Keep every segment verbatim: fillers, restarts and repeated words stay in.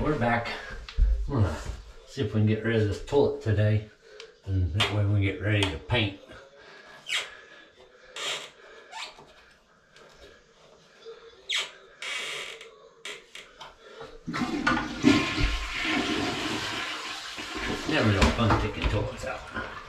we're back. I'm gonna see if we can get rid of this toilet today, and that way we can get ready to paint. Never no fun taking toilets out.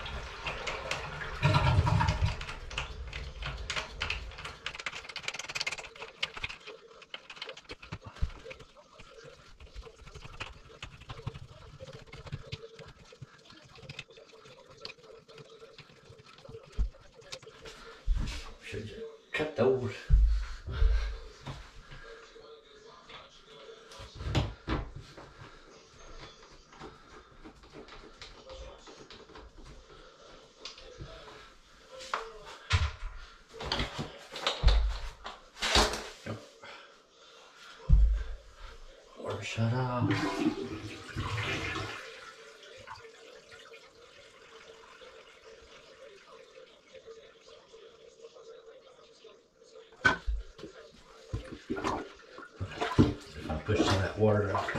Should just cut those. Water shut off. I'll push some of that water out.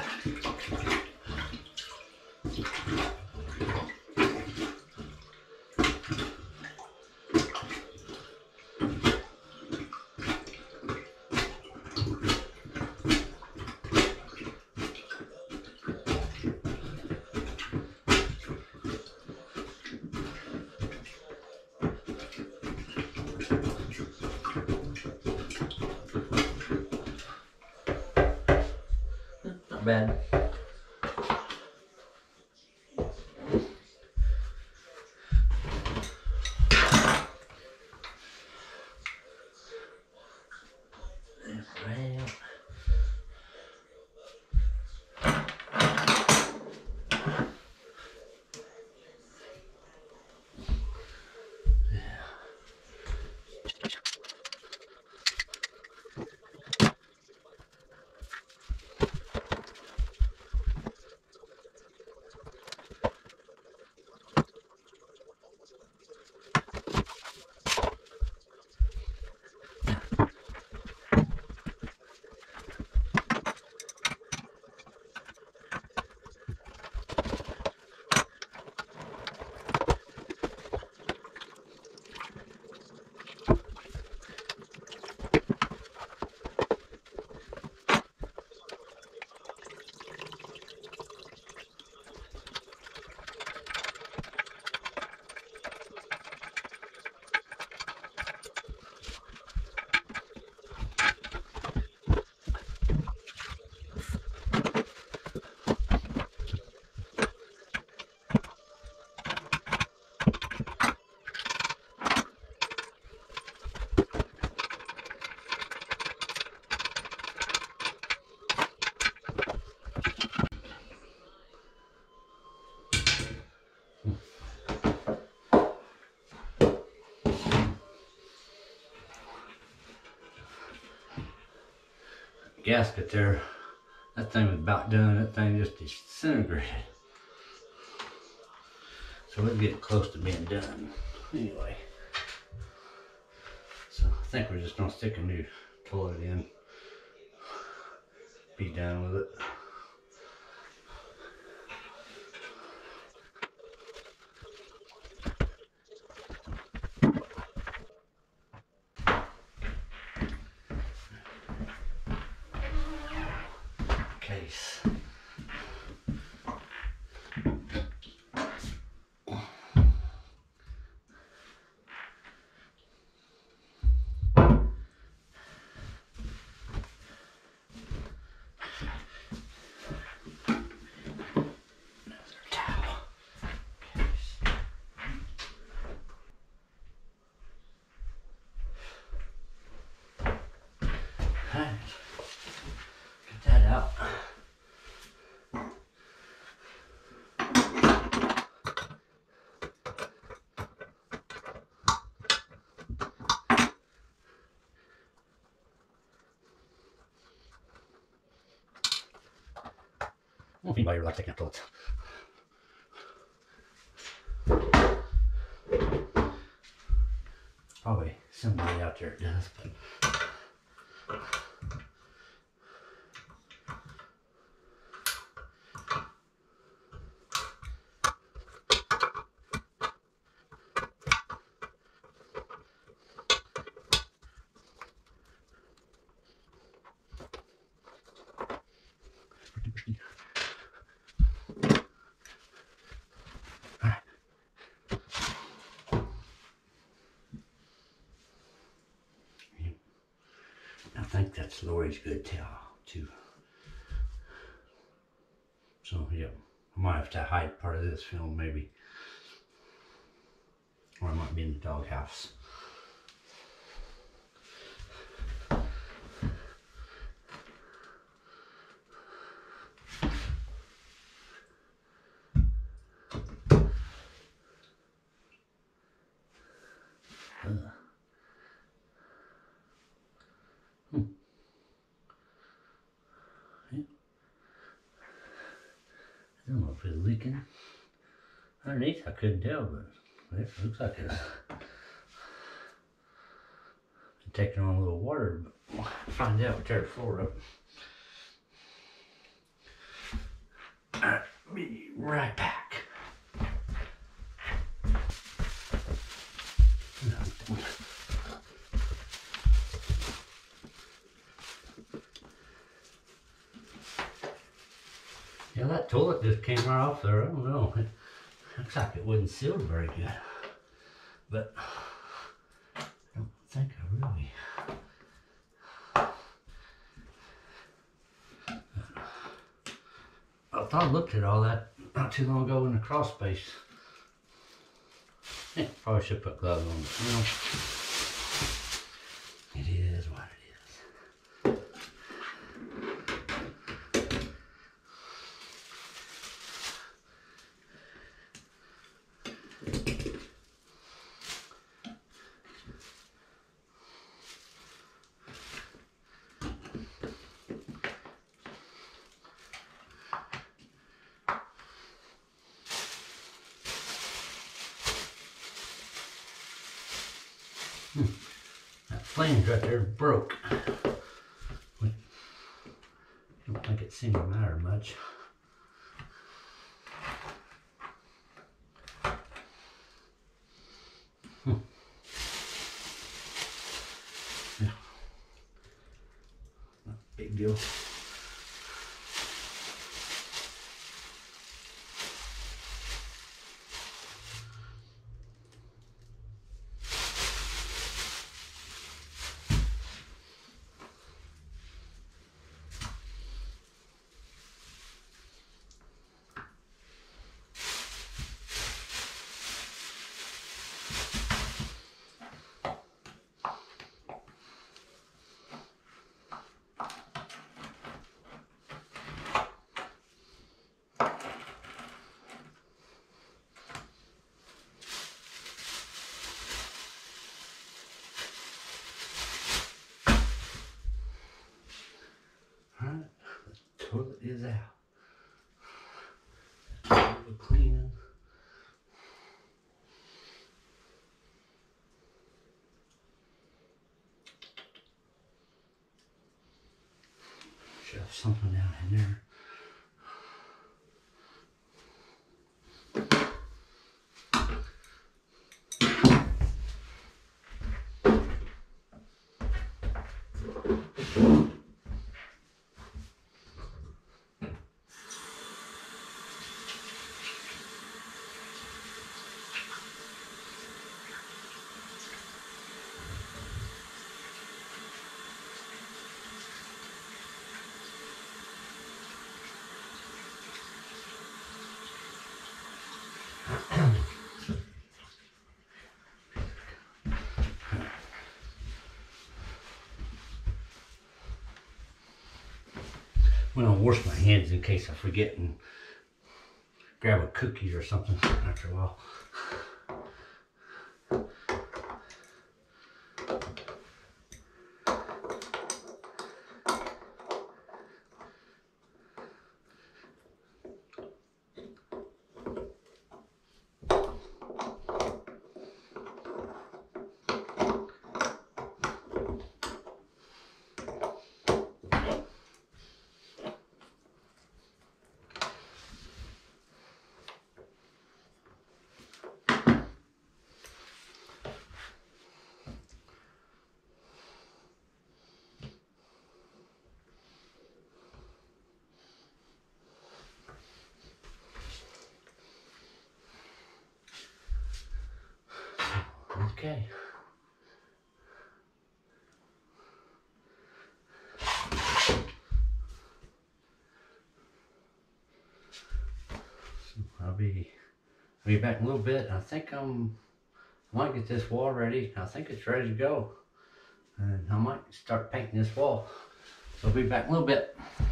Not bad. Right. Gasket there, that thing was about done. That thing just disintegrated, so we're getting close to being done anyway. So I think we're just gonna stick a new toilet in, be done with it. Case. Alright, get that out. I don't know if anybody ever likes taking out toilets. Probably somebody out there does, but I think that's Lori's good towel too. So yeah, I might have to hide part of this film maybe. Or I might be in the doghouse. Uh. Hmm. Yeah. I don't know if it's leaking. Underneath I couldn't tell, but it looks like it's taking on a little water, but we'll find out. Tear the floor up. Alright, be right back. Yeah, that toilet just came right off there. I don't know. It looks like it wasn't sealed very good. But I don't think I really. I thought I looked at all that not too long ago in the crawl space. Yeah, probably should put gloves on, but you know, it is what it is. Hmm. That flange right there broke. I don't think it seemed to matter much. Hmm. Yeah. Not a big deal. Alright, the toilet is out. A little cleaning. Shove something down in there. I'm gonna wash my hands in case I forget and grab a cookie or something after a while. Okay. be I'll be back in a little bit. I think I'm I might get this wall ready. I think it's ready to go. And I might start painting this wall. So I'll be back in a little bit.